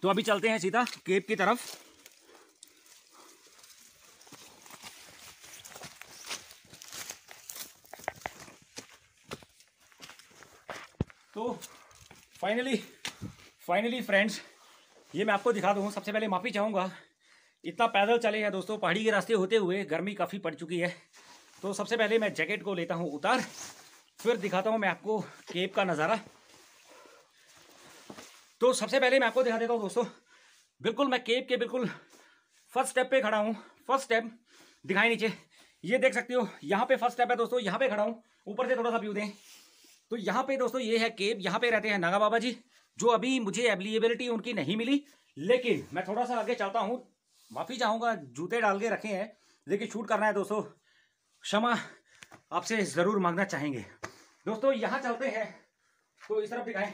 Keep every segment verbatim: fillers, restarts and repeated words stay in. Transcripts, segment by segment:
तो अभी चलते हैं सीधा केव की तरफ। तो फाइनली फाइनली फ्रेंड्स, ये मैं आपको दिखा दूँ। सबसे पहले माफ़ी चाहूँगा, इतना पैदल चले हैं दोस्तों, पहाड़ी के रास्ते होते हुए गर्मी काफ़ी पड़ चुकी है। तो सबसे पहले मैं जैकेट को लेता हूँ उतार, फिर दिखाता हूँ मैं आपको केव का नज़ारा। तो सबसे पहले मैं आपको दिखा देता हूँ दोस्तों, बिल्कुल मैं केव के बिल्कुल फर्स्ट स्टेप पे खड़ा हूँ। फर्स्ट स्टेप दिखाई नीचे, ये देख सकते हो, यहाँ पे फर्स्ट स्टेप है दोस्तों, यहाँ पे खड़ा हूँ। ऊपर से थोड़ा सा व्यू दें तो यहाँ पे दोस्तों ये है केव, यहाँ पे रहते हैं नागा बाबा जी, जो अभी मुझे अवेलेबिलिटी उनकी नहीं मिली। लेकिन मैं थोड़ा सा आगे चलता हूँ, माफ़ी चाहूँगा, जूते डाल के रखे हैं, लेकिन शूट करना है दोस्तों, क्षमा आपसे ज़रूर मांगना चाहेंगे दोस्तों। यहाँ चलते हैं तो इस तरफ दिखाएं।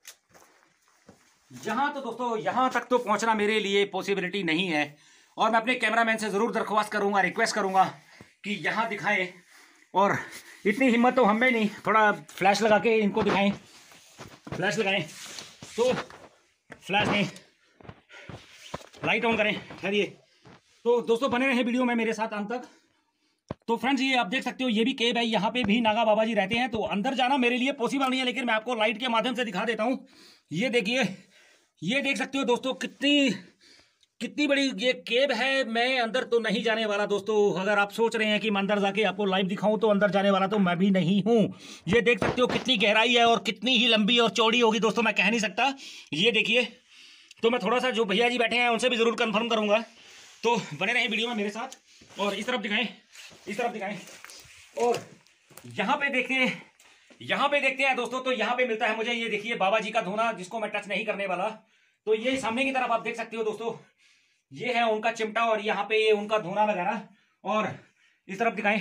यहाँ तो दोस्तों यहाँ तक तो पहुँचना मेरे लिए पॉसिबिलिटी नहीं है, और मैं अपने कैमरामैन से ज़रूर दरख्वास्त करूँगा, रिक्वेस्ट करूँगा कि यहाँ दिखाएं। और इतनी हिम्मत तो हमें नहीं, थोड़ा फ्लैश लगा के इनको दिखाएं, फ्लैश लगाएं। तो फ्लैश नहीं, लाइट ऑन करें, ठहरिए। तो दोस्तों बने रहे वीडियो में मेरे साथ अंत तक। तो फ्रेंड्स ये आप देख सकते हो, ये भी केव है, यहाँ पे भी नागा बाबा जी रहते हैं। तो अंदर जाना मेरे लिए पॉसिबल नहीं है, लेकिन मैं आपको लाइट के माध्यम से दिखा देता हूँ। ये देखिए, ये देख सकते हो दोस्तों, कितनी कितनी बड़ी ये केव है। मैं अंदर तो नहीं जाने वाला दोस्तों। अगर आप सोच रहे हैं कि मैं अंदर जाके आपको लाइव दिखाऊं, तो अंदर जाने वाला तो मैं भी नहीं हूं। ये देख सकते हो कितनी गहराई है, और कितनी ही लंबी और चौड़ी होगी दोस्तों, मैं कह नहीं सकता। ये देखिए, तो मैं थोड़ा सा जो भैया जी बैठे हैं उनसे भी ज़रूर कंफर्म करूँगा। तो बने रहें वीडियो में मेरे साथ। और इस तरफ दिखाएं, इस तरफ दिखाएं, और यहाँ पे देखते हैं, यहाँ पे देखते हैं दोस्तों। तो यहाँ पे मिलता है मुझे, ये देखिए, बाबा जी का धूना, जिसको मैं टच नहीं करने वाला। तो ये सामने की तरफ आप देख सकते हो दोस्तों, ये है उनका चिमटा, और यहाँ पे ये उनका धूना वगैरह। और इस तरफ दिखाएं,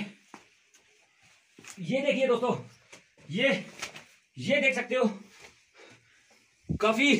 ये देखिए दोस्तों, ये ये देख सकते हो, काफी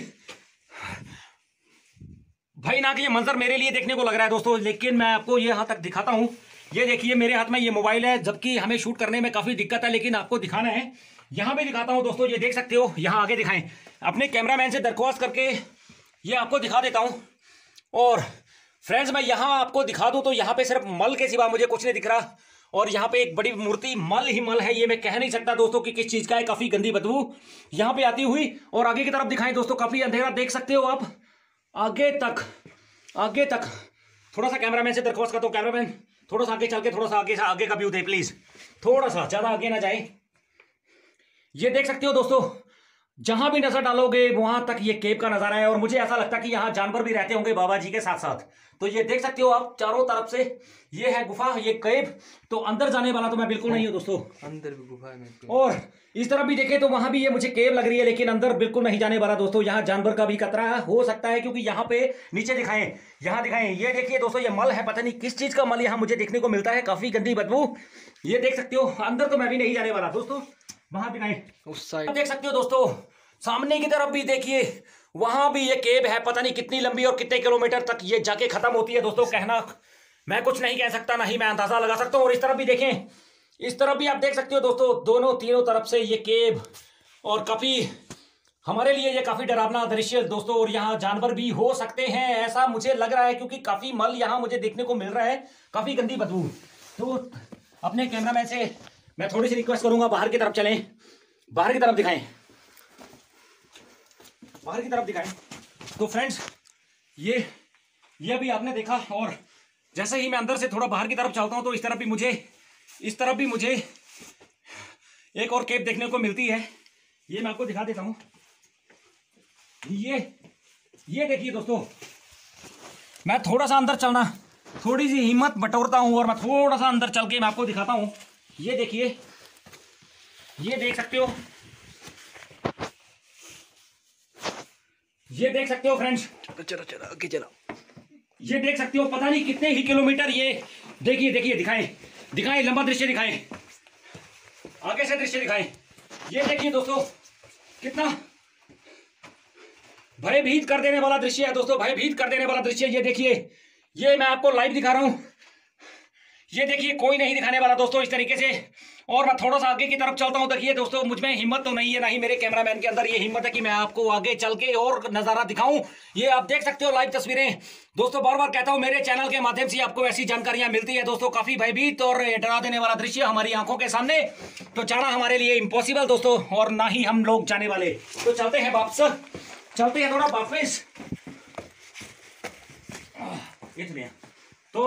भयानक ये मंजर मेरे लिए देखने को लग रहा है दोस्तों। लेकिन मैं आपको ये यहाँ तक दिखाता हूँ। ये देखिए, मेरे हाथ में ये मोबाइल है, जबकि हमें शूट करने में काफी दिक्कत है, लेकिन आपको दिखाना है। यहाँ पे दिखाता हूँ दोस्तों, ये देख सकते हो, यहाँ आगे दिखाएं। अपने कैमरामैन से दरख्वास्त करके ये आपको दिखा देता हूँ। और फ्रेंड्स मैं यहाँ आपको दिखा दूँ तो यहाँ पे सिर्फ मल के सिवा मुझे कुछ नहीं दिख रहा। और यहाँ पे एक बड़ी मूर्ति, मल ही मल है, ये मैं कह नहीं सकता दोस्तों कि किस चीज़ का है। काफ़ी गंदी बदबू यहाँ पे आती हुई। और आगे की तरफ दिखाएं दोस्तों, काफ़ी अंधेरा देख सकते हो आप, आगे तक, आगे तक। थोड़ा सा कैमरामैन से दरख्वास्त करता हूँ, कैमरामैन थोड़ा सा आगे चल के, थोड़ा सा आगे आगे का व्यू दे प्लीज़, थोड़ा सा, ज़्यादा आगे ना जाए। ये देख सकते हो दोस्तों, जहां भी नजर डालोगे वहां तक ये केव का नजारा है। और मुझे ऐसा लगता है कि यहाँ जानवर भी रहते होंगे बाबा जी के साथ साथ। तो ये देख सकते हो आप, चारों तरफ से ये है गुफा, ये केव। तो अंदर जाने वाला तो मैं बिल्कुल नहीं हूँ दोस्तों, अंदर भी गुफा है। और इस तरफ भी देखे तो वहां भी ये मुझे केव लग रही है, लेकिन अंदर बिल्कुल नहीं जाने वाला दोस्तों। यहाँ जानवर का भी खतरा हो सकता है, क्योंकि यहाँ पे नीचे दिखाएं, यहाँ दिखाएं, ये देखिए दोस्तों, ये मल है, पता नहीं किस चीज का मल यहाँ मुझे देखने को मिलता है, काफी गंदी बदबू। ये देख सकते हो, अंदर तो मैं भी नहीं जाने वाला दोस्तों। वहां दिखाएं, उस साइड देख सकते हो दोस्तों, सामने की तरफ भी देखिए, वहां भी ये केव है, पता नहीं कितनी लंबी और कितने किलोमीटर तक ये जाके खत्म होती है दोस्तों। कहना मैं कुछ नहीं कह सकता, ना ही मैं अंदाजा लगा सकता हूँ। और इस तरफ भी देखें, इस तरफ भी आप देख सकते हो दोस्तों, दोनों तीनों तरफ से ये केव, और काफी हमारे लिए ये काफी डरावना दृश्य दोस्तों। और यहाँ जानवर भी हो सकते हैं, ऐसा मुझे लग रहा है, क्योंकि काफी मल यहाँ मुझे देखने को मिल रहा है, काफी गंदी बदबू। तो अपने कैमरामैन से मैं थोड़ी सी रिक्वेस्ट करूंगा, बाहर की तरफ चलें, बाहर की तरफ दिखाएं, बाहर की तरफ दिखाएं। तो फ्रेंड्स ये ये भी आपने देखा। और जैसे ही मैं अंदर से थोड़ा बाहर की तरफ चलता हूं, तो इस तरफ भी मुझे इस तरफ भी मुझे एक और केव देखने को मिलती है। ये मैं आपको दिखा देता हूं। ये ये देखिए दोस्तों, मैं थोड़ा सा अंदर चलना, थोड़ी सी हिम्मत बटोरता हूं, और मैं थोड़ा सा अंदर चल के मैं आपको दिखाता हूं। ये देखिए, ये देख सकते हो, ये देख सकते हो फ्रेंड्स, चलो चलो आगे चलो, ये देख सकते हो, पता नहीं कितने ही किलोमीटर। ये देखिए, देखिए, दिखाएं दिखाएं, लंबा दृश्य दिखाएं, आगे से दृश्य दिखाएं। ये देखिए दोस्तों, कितना भयभीत कर देने वाला दृश्य है दोस्तों, भयभीत कर देने वाला दृश्य। ये देखिए, ये मैं आपको लाइव दिखा रहा हूं। ये देखिए कोई नहीं दिखाने वाला दोस्तों इस तरीके से। और मैं थोड़ा सा आगे की तरफ चलता हूं। देखिए दोस्तों मुझ में हिम्मत तो नहीं है, ना ही मेरे कैमरामैन के अंदर ये हिम्मत है कि मैं आपको आगे चल के और नजारा दिखाऊं। ये आप देख सकते हो लाइव तस्वीरें। दोस्तों बार बार कहता हूं मेरे चैनल के माध्यम से आपको ऐसी जानकारियां मिलती है दोस्तों, काफी भयभीत और डरा देने वाला दृश्य हमारी आंखों के सामने तो जाना हमारे लिए इम्पॉसिबल दोस्तों, और ना ही हम लोग जाने वाले। तो चलते हैं वापस, चलते हैं थोड़ा वापस। इतने तो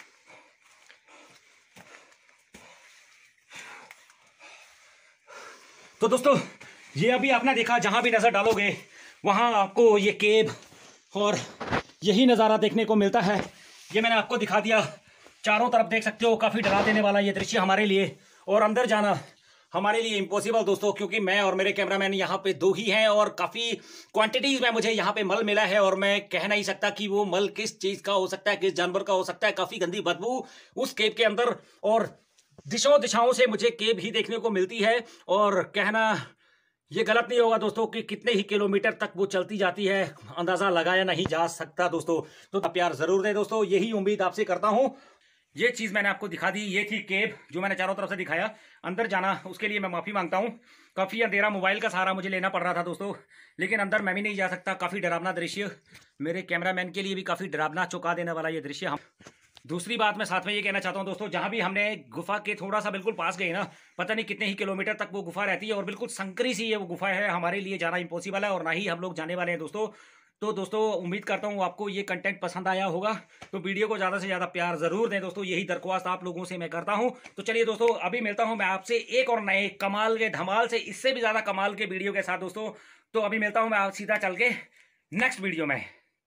तो दोस्तों ये अभी आपने देखा, जहां भी नजर डालोगे वहां आपको ये केव और यही नज़ारा देखने को मिलता है। ये मैंने आपको दिखा दिया, चारों तरफ देख सकते हो, काफ़ी डरा देने वाला ये दृश्य हमारे लिए। और अंदर जाना हमारे लिए इम्पॉसिबल दोस्तों, क्योंकि मैं और मेरे कैमरामैन यहाँ पे दो ही हैं और काफ़ी क्वांटिटीज़ में मुझे यहाँ पे मल मिला है। और मैं कह नहीं सकता कि वो मल किस चीज़ का हो सकता है, किस जानवर का हो सकता है। काफ़ी गंदी बदबू उस केव के अंदर, और दिशाओं दिशाओं से मुझे केव ही देखने को मिलती है। और कहना ये गलत नहीं होगा दोस्तों कि कितने ही किलोमीटर तक वो चलती जाती है, अंदाज़ा लगाया नहीं जा सकता दोस्तों। तो प्यार ज़रूर दें दोस्तों, यही उम्मीद आपसे करता हूँ। ये चीज़ मैंने आपको दिखा दी, ये थी केव जो मैंने चारों तरफ से दिखाया। अंदर जाना उसके लिए मैं माफ़ी मांगता हूँ, काफ़ी अंधेरा, मोबाइल का सहारा मुझे लेना पड़ रहा था दोस्तों, लेकिन अंदर मैं भी नहीं जा सकता। काफ़ी डरावना दृश्य, मेरे कैमरामैन के लिए भी काफ़ी डरावना चौंका देने वाला ये दृश्य। हम दूसरी बात मैं साथ में ये कहना चाहता हूँ दोस्तों, जहाँ भी हमने गुफा के थोड़ा सा बिल्कुल पास गए ना, पता नहीं कितने ही किलोमीटर तक वो गुफा रहती है और बिल्कुल संकरी सी ये वो गुफा है। हमारे लिए जाना इम्पॉसिबल है और ना ही हम लोग जाने वाले हैं दोस्तों। तो दोस्तों उम्मीद करता हूँ आपको ये कंटेंट पसंद आया होगा, तो वीडियो को ज़्यादा से ज़्यादा प्यार ज़रूर दें दोस्तों, यही दरख्वास्त आप लोगों से मैं करता हूँ। तो चलिए दोस्तों अभी मिलता हूँ मैं आपसे एक और नए कमाल के, धमाल से इससे भी ज़्यादा कमाल के वीडियो के साथ दोस्तों। तो अभी मिलता हूँ मैं आप सीधा चल के नेक्स्ट वीडियो में।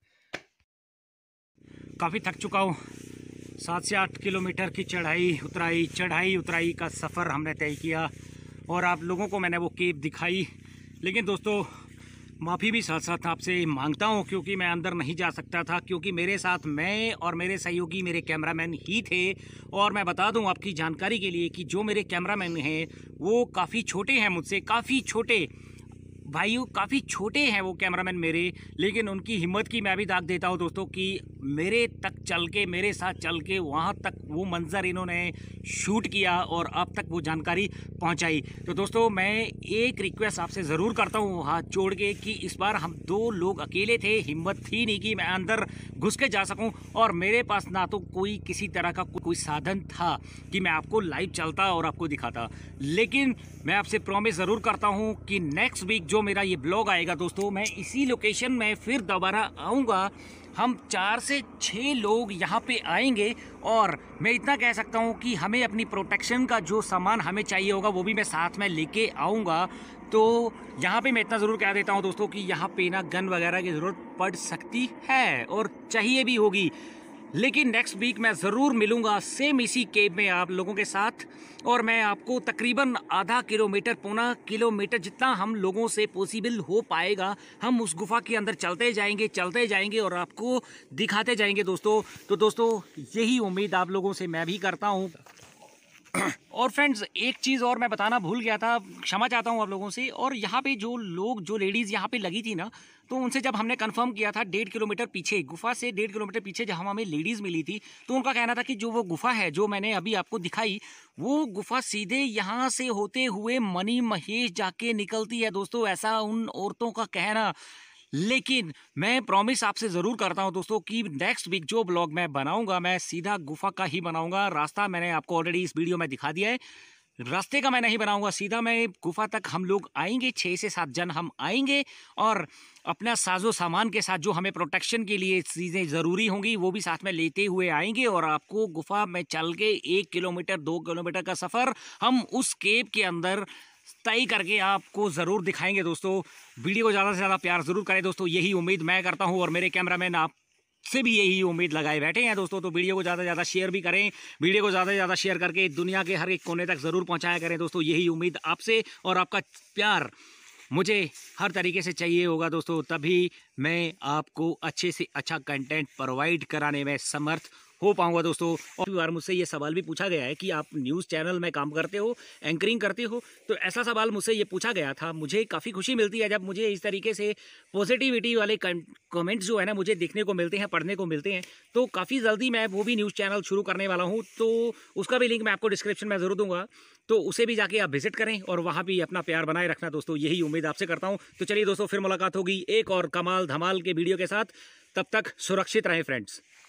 काफ़ी थक चुका हूँ, सात से आठ किलोमीटर की चढ़ाई उतराई चढ़ाई उतराई का सफ़र हमने तय किया और आप लोगों को मैंने वो केव दिखाई। लेकिन दोस्तों माफ़ी भी साथ साथ आपसे मांगता हूँ, क्योंकि मैं अंदर नहीं जा सकता था, क्योंकि मेरे साथ मैं और मेरे सहयोगी मेरे कैमरामैन ही थे। और मैं बता दूँ आपकी जानकारी के लिए कि जो मेरे कैमरामैन हैं वो काफ़ी छोटे हैं, मुझसे काफ़ी छोटे भाइयों, काफ़ी छोटे हैं वो कैमरामैन मेरे, लेकिन उनकी हिम्मत की मैं भी दाग देता हूँ दोस्तों कि मेरे तक चल के, मेरे साथ चल के वहाँ तक वो मंज़र इन्होंने शूट किया और आप तक वो जानकारी पहुँचाई। तो दोस्तों मैं एक रिक्वेस्ट आपसे ज़रूर करता हूँ हाथ जोड़ के कि इस बार हम दो लोग अकेले थे, हिम्मत थी नहीं कि मैं अंदर घुस के जा सकूँ, और मेरे पास ना तो कोई किसी तरह का कोई साधन था कि मैं आपको लाइव चलता और आपको दिखाता। लेकिन मैं आपसे प्रॉमिस ज़रूर करता हूँ कि नेक्स्ट वीक जो मेरा ये ब्लॉग आएगा दोस्तों, मैं इसी लोकेशन में फिर दोबारा आऊँगा। हम चार से छः लोग यहाँ पे आएंगे और मैं इतना कह सकता हूँ कि हमें अपनी प्रोटेक्शन का जो सामान हमें चाहिए होगा वो भी मैं साथ में लेके आऊँगा। तो यहाँ पे मैं इतना ज़रूर कह देता हूँ दोस्तों कि यहाँ पे ना गन वगैरह की ज़रूरत पड़ सकती है और चाहिए भी होगी। लेकिन नेक्स्ट वीक मैं ज़रूर मिलूँगा सेम इसी केव में आप लोगों के साथ, और मैं आपको तकरीबन आधा किलोमीटर पौना किलोमीटर जितना हम लोगों से पॉसिबल हो पाएगा हम उस गुफा के अंदर चलते जाएंगे चलते जाएंगे और आपको दिखाते जाएंगे दोस्तों। तो दोस्तों यही उम्मीद आप लोगों से मैं भी करता हूँ। और फ्रेंड्स एक चीज़ और मैं बताना भूल गया था, क्षमा चाहता हूँ आप लोगों से। और यहाँ पे जो लोग, जो लेडीज़ यहाँ पे लगी थी ना, तो उनसे जब हमने कंफर्म किया था डेढ़ किलोमीटर पीछे, गुफा से डेढ़ किलोमीटर पीछे जब हमें लेडीज़ मिली थी, तो उनका कहना था कि जो वो गुफा है जो मैंने अभी आपको दिखाई, वो गुफा सीधे यहाँ से होते हुए मनी महेश जाके निकलती है दोस्तों, ऐसा उन औरतों का कहना। लेकिन मैं प्रॉमिस आपसे ज़रूर करता हूं दोस्तों कि नेक्स्ट वीक जो ब्लॉग मैं बनाऊंगा मैं सीधा गुफा का ही बनाऊंगा। रास्ता मैंने आपको ऑलरेडी इस वीडियो में दिखा दिया है, रास्ते का मैं नहीं बनाऊंगा, सीधा मैं गुफा तक हम लोग आएंगे, छः से सात जन हम आएंगे और अपना साजो सामान के साथ जो हमें प्रोटेक्शन के लिए चीज़ें ज़रूरी होंगी वो भी साथ में लेते हुए आएंगे और आपको गुफा में चल के एक किलोमीटर दो किलोमीटर का सफ़र हम उस केव के अंदर तय करके आपको ज़रूर दिखाएंगे दोस्तों। वीडियो को ज़्यादा से ज़्यादा प्यार ज़रूर करें दोस्तों, यही उम्मीद मैं करता हूं और मेरे कैमरामैन आप से भी यही उम्मीद लगाए बैठे हैं दोस्तों। तो वीडियो को ज़्यादा से ज़्यादा शेयर भी करें, वीडियो को ज़्यादा से ज़्यादा शेयर करके दुनिया के हर एक कोने तक ज़रूर पहुँचाया करें दोस्तों, यही उम्मीद आपसे। और आपका प्यार मुझे हर तरीके से चाहिए होगा दोस्तों, तभी मैं आपको अच्छे से अच्छा कंटेंट प्रोवाइड कराने में समर्थ हो पाऊंगा दोस्तों। और बार मुझसे ये सवाल भी पूछा गया है कि आप न्यूज़ चैनल में काम करते हो, एंकरिंग करते हो, तो ऐसा सवाल मुझसे ये पूछा गया था। मुझे काफ़ी खुशी मिलती है जब मुझे इस तरीके से पॉजिटिविटी वाले कमेंट्स जो है ना मुझे देखने को मिलते हैं, पढ़ने को मिलते हैं। तो काफ़ी जल्दी मैं वो भी न्यूज़ चैनल शुरू करने वाला हूँ, तो उसका भी लिंक मैं आपको डिस्क्रिप्शन में ज़रूर दूंगा, तो उसे भी जाके आप विजिट करें और वहाँ भी अपना प्यार बनाए रखना दोस्तों, यही उम्मीद आपसे करता हूँ। तो चलिए दोस्तों, फिर मुलाकात होगी एक और कमाल धमाल के वीडियो के साथ। तब तक सुरक्षित रहें फ्रेंड्स।